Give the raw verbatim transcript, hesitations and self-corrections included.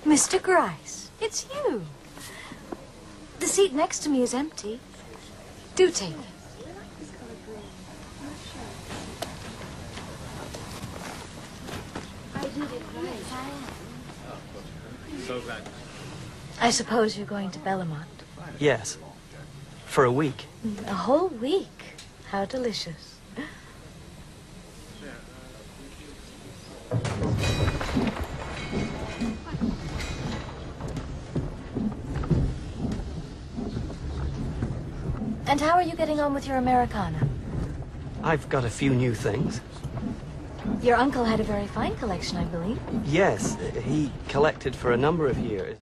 Mister Grice, it's you. The seat next to me is empty. Do take it. I suppose you're going to Bellamont. Yes. For a week. A whole week. How delicious. And how are you getting on with your Americana? I've got a few new things. Your uncle had a very fine collection, I believe. Yes, he collected for a number of years.